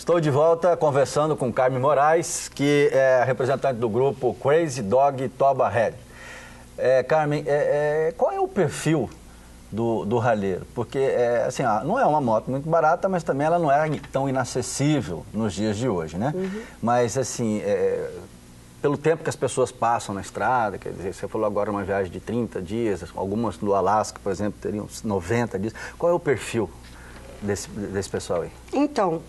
Estou de volta conversando com Carmen Moraes, que é representante do grupo Crazy Dog Toba Head. Carmen, qual é o perfil do ralheiro? Porque assim, não é uma moto muito barata, mas também ela não é tão inacessível nos dias de hoje, né? Uhum. Mas assim, pelo tempo que as pessoas passam na estrada, quer dizer, você falou agora uma viagem de 30 dias, algumas do Alasca, por exemplo, teriam 90 dias. Qual é o perfil desse pessoal aí? Então,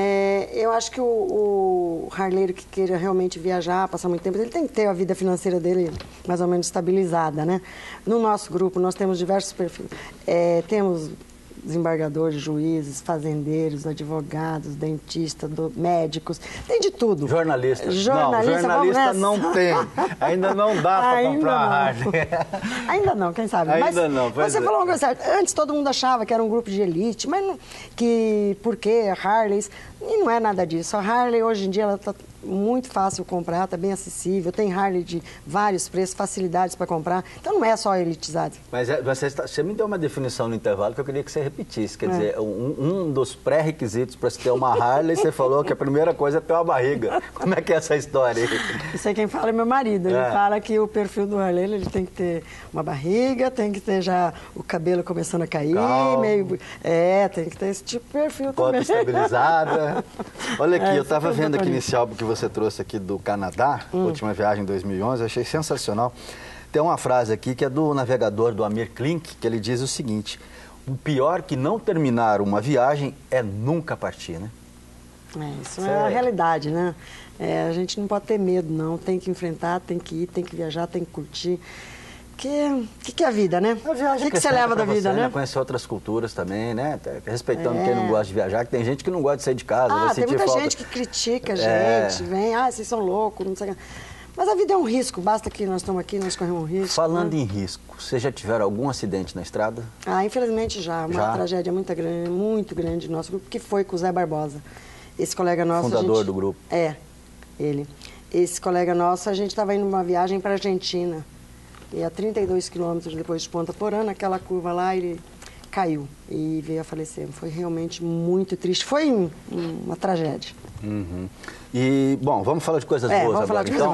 eu acho que o harleiro que queira realmente viajar, passar muito tempo, ele tem que ter a vida financeira dele mais ou menos estabilizada, né? No nosso grupo, nós temos diversos perfis. Temos desembargadores, juízes, fazendeiros, advogados, dentistas, médicos, tem de tudo. Jornalista. Jornalista não tem. Ainda não dá para comprar a Harley. Ainda não, quem sabe. Ainda não. Você falou uma coisa certa. Antes todo mundo achava que era um grupo de elite, mas por que a Harley? E não é nada disso. A Harley hoje em dia ela está muito fácil comprar, está bem acessível, tem Harley de vários preços, facilidades para comprar, então não é só elitizado. Mas você me deu uma definição no intervalo que eu queria que você repetisse, quer dizer, um dos pré-requisitos para se ter uma Harley, você falou que a primeira coisa é ter uma barriga. Como é que é essa história aí? Isso aí quem fala é meu marido, ele fala que o perfil do Harley, ele tem que ter uma barriga, tem que ter já o cabelo começando a cair, tem que ter esse tipo de perfil também. Foto estabilizada. Olha aqui, eu estava vendo aqui nesse álbum que você trouxe aqui do Canadá, última viagem em 2011, eu achei sensacional. Tem uma frase aqui que é do navegador do Amir Klink, que ele diz o seguinte: o pior que não terminar uma viagem é nunca partir, né? Isso é a realidade, né? A gente não pode ter medo, não. Tem que enfrentar, tem que ir, tem que viajar, tem que curtir. Que é a vida, né? O que você leva da vida, né? Conhecer outras culturas também, né? Respeitando quem não gosta de viajar, que tem gente que não gosta de sair de casa. Tem muita gente que critica a gente, vem, vocês são loucos, não sei o que. Mas a vida é um risco, basta que nós estamos aqui, nós corremos um risco. Falando em risco, vocês já tiveram algum acidente na estrada? Infelizmente já. Uma tragédia muito grande do nosso grupo, que foi com o Zé Barbosa. Esse colega nosso... Fundador do grupo. Ele. Esse colega nosso, a gente estava indo numa viagem para a Argentina. E a 32 quilômetros depois de Ponta Porã, naquela curva lá, ele caiu e veio a falecer. Foi realmente muito triste. Foi uma tragédia. Uhum. E, bom, vamos falar de coisas boas agora. Então,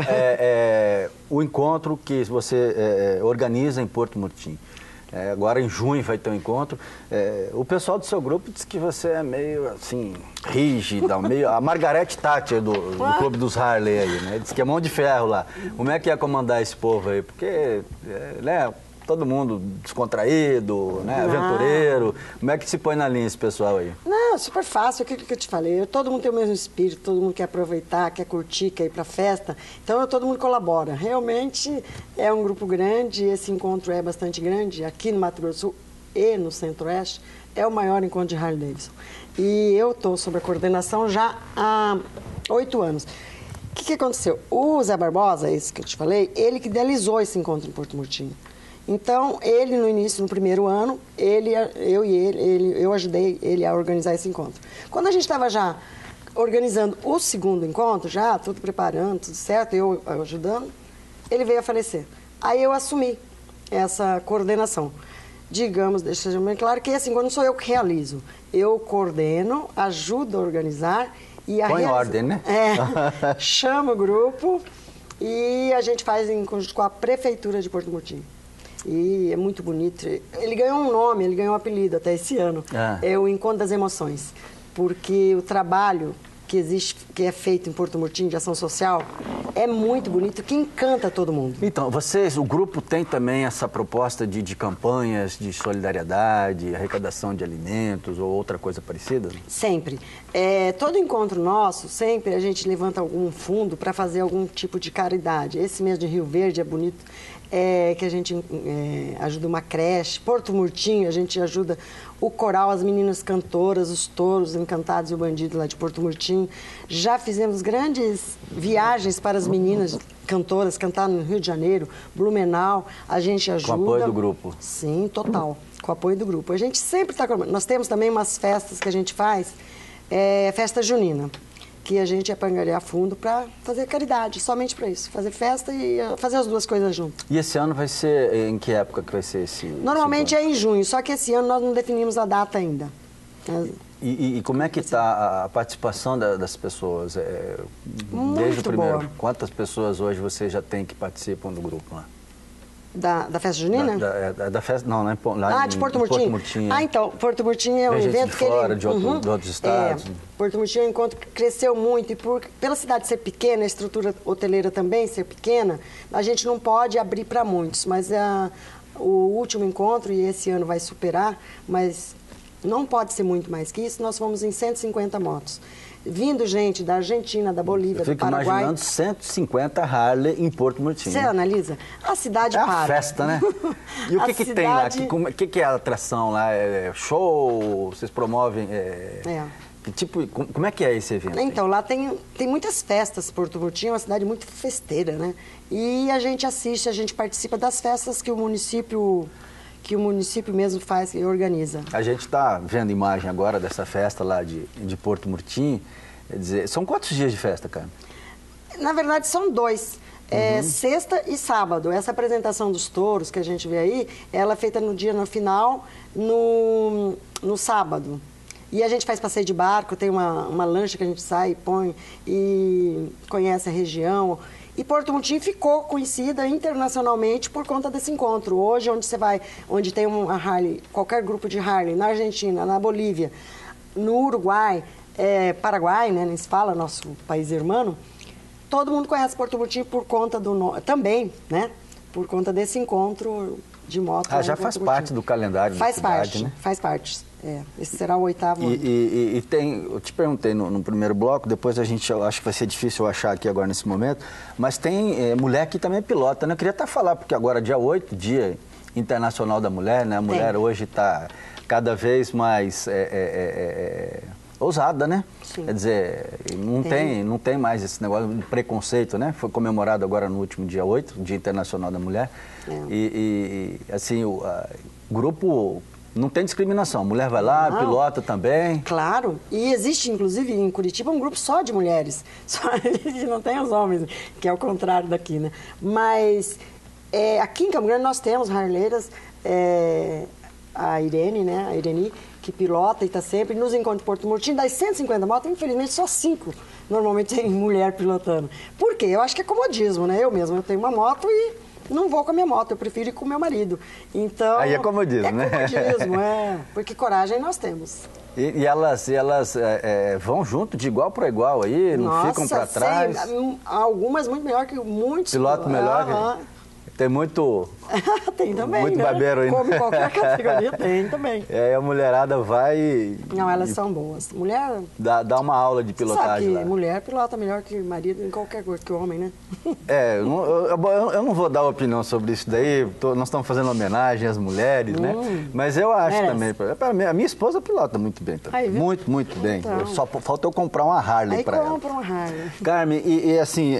o encontro que você organiza em Porto Murtinho. Agora em junho vai ter um encontro. O pessoal do seu grupo diz que você é meio assim, rígida, meio a Margarete Thatcher do Clube dos Harley aí, né? Diz que é mão de ferro lá. Como é que ia comandar esse povo aí? Porque, né, todo mundo descontraído, né, aventureiro. Como é que se põe na linha esse pessoal aí? Não, super fácil, aquilo que eu te falei. Todo mundo tem o mesmo espírito, todo mundo quer aproveitar, quer curtir, quer ir pra festa. Então, todo mundo colabora. Realmente é um grupo grande, esse encontro é bastante grande. Aqui no Mato Grosso do Sul e no Centro-Oeste, é o maior encontro de Harley Davidson. E eu estou sob a coordenação já há 8 anos. O que aconteceu? O Zé Barbosa, esse que eu te falei, ele que idealizou esse encontro em Porto Murtinho. Então, ele no início, no primeiro ano, eu ajudei ele a organizar esse encontro. Quando a gente estava já organizando o segundo encontro, já tudo preparando, tudo certo, eu ajudando, ele veio a falecer. Aí eu assumi essa coordenação. Digamos, deixa bem claro que esse encontro não sou eu que realizo. Eu coordeno, ajudo a organizar e a põe ordem, né? Chama o grupo e a gente faz em conjunto com a Prefeitura de Porto Murtinho. E é muito bonito. Ele ganhou um nome, ele ganhou um apelido até esse ano. É o Encontro das Emoções. Porque o trabalho que existe, que é feito em Porto Murtinho de ação social, é muito bonito, que encanta todo mundo. Então, o grupo tem também essa proposta de campanhas de solidariedade, arrecadação de alimentos ou outra coisa parecida? Sempre. Todo encontro nosso, sempre a gente levanta algum fundo para fazer algum tipo de caridade. Esse mês de Rio Verde é bonito. Que a gente ajuda uma creche. Porto Murtinho, a gente ajuda o coral, as meninas cantoras, os touros encantados e o bandido lá de Porto Murtinho. Já fizemos grandes viagens para as meninas cantoras cantar no Rio de Janeiro, Blumenau. A gente ajuda. Com apoio do grupo? Sim, total. Com apoio do grupo. A gente sempre está... Nós temos também umas festas que a gente faz, festa junina, que a gente ia angariar fundo para fazer caridade, somente para isso. Fazer festa e fazer as duas coisas junto. E esse ano vai ser, em que época que vai ser esse? Normalmente é em junho, só que esse ano nós não definimos a data ainda. E como é que está a participação das pessoas? Desde o primeiro, boa. quantas pessoas hoje você já tem que participam do grupo lá? Da festa junina? Da festa, não, lá de Porto Murtinho. Porto Murtinho. Então, Porto Murtinho é um evento de que fora, ele... de outros estados. Porto Murtinho é um encontro que cresceu muito e pela cidade ser pequena, a estrutura hoteleira também ser pequena, a gente não pode abrir para muitos, mas o último encontro, e esse ano vai superar, mas não pode ser muito mais que isso, nós fomos em 150 motos. Vindo gente da Argentina, da Bolívia, do Paraguai. Fico imaginando 150 Harley em Porto Murtinho. Você analisa? A cidade para. É a festa, né? E o que tem lá? O que é a atração lá? É show? Vocês promovem? Que tipo, como é que é esse evento? Então, lá tem muitas festas. Porto Murtinho é uma cidade muito festeira, né? E a gente assiste, a gente participa das festas que o município mesmo faz e organiza. A gente está vendo imagem agora dessa festa lá de Porto Murtinho. Quer dizer, são quantos dias de festa, cara? Na verdade, são 2. Sexta e sábado. Essa apresentação dos touros que a gente vê aí, ela é feita no final, no sábado. E a gente faz passeio de barco, tem uma lancha que a gente sai, põe e conhece a região. E Porto Murtinho ficou conhecida internacionalmente por conta desse encontro. Hoje, onde você vai, onde tem uma Harley, qualquer grupo de Harley, na Argentina, na Bolívia, no Uruguai, Paraguai, né, nem se fala, nosso país irmão, todo mundo conhece Porto Murtinho por conta também, né, por conta desse encontro de moto. Já faz parte do calendário da cidade, né? Faz parte. Esse será o 8º ano. E eu te perguntei no primeiro bloco, depois eu acho que vai ser difícil eu achar aqui agora nesse momento, mas tem mulher que também é pilota, né? Eu queria até falar, porque agora dia 8, Dia Internacional da Mulher, né? A mulher hoje está cada vez mais ousada, né? Sim. Quer dizer, não tem mais esse negócio de preconceito, né? Foi comemorado agora no último dia 8, Dia Internacional da Mulher. Assim, o grupo... Não tem discriminação. A mulher vai lá, pilota também. Claro. E existe, inclusive, em Curitiba, um grupo só de mulheres. Só não tem os homens, que é o contrário daqui, né? Mas aqui em Campo Grande nós temos harleiras, a Irene, né? A Irene, que pilota e está sempre nos encontros de Porto Murtinho. Das 150 motos, infelizmente, só 5 normalmente tem mulher pilotando. Por quê? Eu acho que é comodismo, né? Eu tenho uma moto e... não vou com a minha moto, eu prefiro ir com o meu marido. Então, aí é comodismo, né? É comodismo, porque coragem nós temos. E elas vão junto de igual para igual aí, não ficam para trás? Algumas muito melhor que muitos. Piloto melhor? Tem muito... tem também, muito babeiro aí. Como qualquer categoria, tem também. A mulherada vai... Não, elas são boas. Mulher... Dá uma aula de pilotagem lá. Mulher pilota melhor que marido em qualquer coisa, que homem, né? Eu não vou dar opinião sobre isso daí, nós estamos fazendo homenagem às mulheres, né? Mas eu acho também... A minha esposa pilota muito bem também. Muito, muito bem. Então. Só falta eu comprar uma Harley para ela. Aí compra uma Harley. Carmen, assim...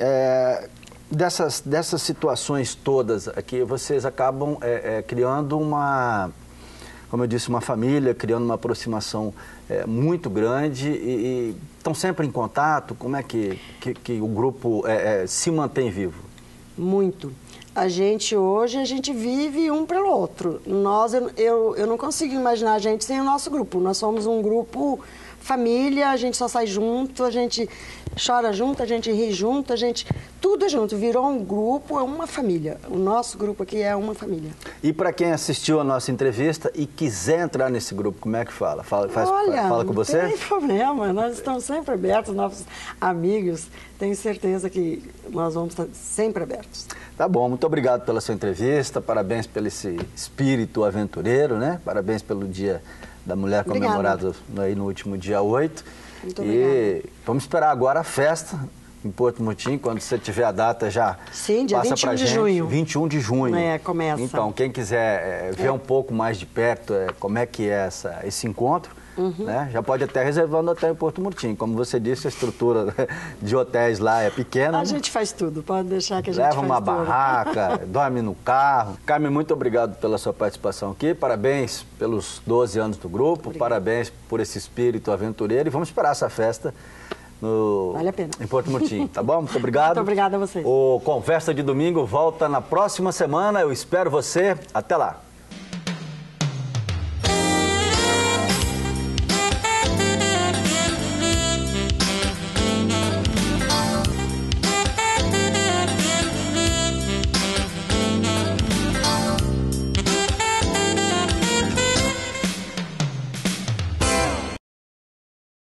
Dessas situações todas aqui, vocês acabam criando como eu disse, uma família, criando uma aproximação muito grande e estão sempre em contato. Como é que o grupo se mantém vivo? Muito. Hoje, a gente vive um pelo outro. Eu não consigo imaginar a gente sem o nosso grupo. Nós somos um grupo família, a gente só sai junto, a gente chora junto, a gente ri junto, tudo é junto, virou um grupo, é uma família. O nosso grupo aqui é uma família. E para quem assistiu a nossa entrevista e quiser entrar nesse grupo, como é que fala? Fala com você? Não tem problema, nós estamos sempre abertos, nossos amigos, tenho certeza que nós vamos estar sempre abertos. Tá bom, muito obrigado pela sua entrevista, parabéns pelo esse espírito aventureiro, né? Parabéns pelo Dia da Mulher comemorado aí no último dia 8. Muito obrigada. Vamos esperar agora a festa em Porto Murtinho, quando você tiver a data já. Sim, dia passa 21 de junho. 21 de junho. Começa. Então, quem quiser ver um pouco mais de perto como é que é esse encontro, né? Já pode até reservar um hotel em Porto Murtinho. Como você disse, a estrutura de hotéis lá é pequena. A gente faz tudo, pode deixar que a gente faz tudo. Leva uma barraca, dorme no carro. Carmen, muito obrigado pela sua participação aqui. Parabéns pelos 12 anos do grupo. Obrigada. Parabéns por esse espírito aventureiro. E vamos esperar essa festa vale a pena. Em Porto Murtinho, tá bom? Muito obrigado. Muito obrigada a vocês. O Conversa de Domingo volta na próxima semana. Eu espero você. Até lá.